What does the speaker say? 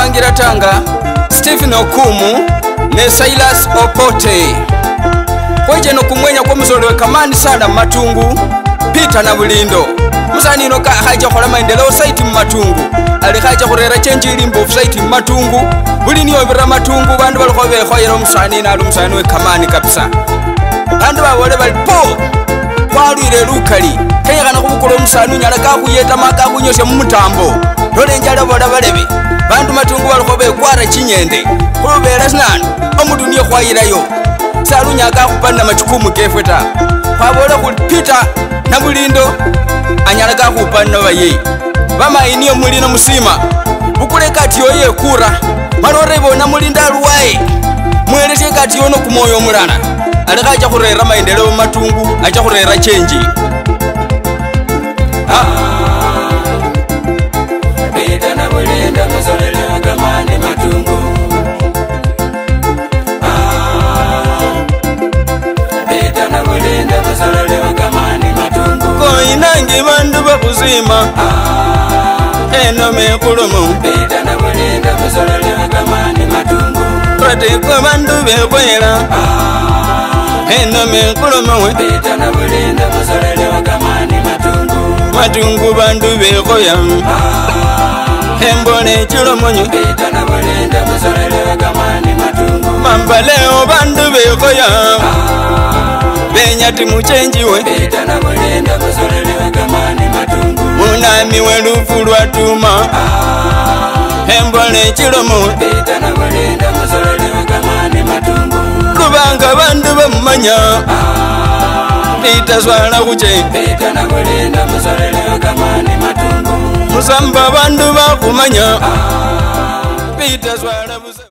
Murangira Tanga, Stephen Okumu, ne Silas Opote. Kweje no kumwenya kwa mzolo kamani sana Matungu, Peter Nabulindo. Musani no ka haja kola maendeleo site Matungu. Ali haja kurera change ilimbo site Matungu. Buli niyo bira Matungu bandu balikobe khoyero musani na musani we kamani kabisa. Bandu bawole balipo. Kwalire lukali. Kenya kana kubukolo musani nyala ka kuyeta maka kunyoshe mu mutambo. Dole njala boda balebe. Bandu Matungu balikobe kwara chinyende. Kubera sinani omudu niyo khwayirayo. Salunya ka kupanda machukumu kefeta. Kwabole ku Peter Nabulindo anyala ka kupanda baye. Bama iniyo mulino musima. Bukule kati yoye kura. Malorebo na mulinda ruwae. Mweleze kati yono kumoyo mulana. Alika acha kurera maendeleo Matungu, acha kurera change. Peter Nabulindo mzolelewa kamani Matungu. Peter Nabulindo mzolelewa kamani Matungu. Koinangi bandu bakuzima. Eno mekulumu. Peter Nabulindo mzolelewa kamani Matungu. Rate kwa bandu bekwela. Eno mekulumu. Peter Nabulindo mzolelewa kamani Matungu. Matungu bandu bekoya. Embone chilomonyo. Peter Nabulindo mzolelewa kamani Matungu. Mambaleo bandu bekoya. Benyati muchenjiwe. Peter Nabulindo mzolelewa kamani Matungu. Munami welufu lwatuma. Embone chilomo. Peter Nabulindo mzolelewa kamani Matungu. Kubanga bandu bamumanya. Peter swala kuche. Peter Nabulindo mzolelewa kamani Matungu. Musamba bandu bakumanya. Peter swala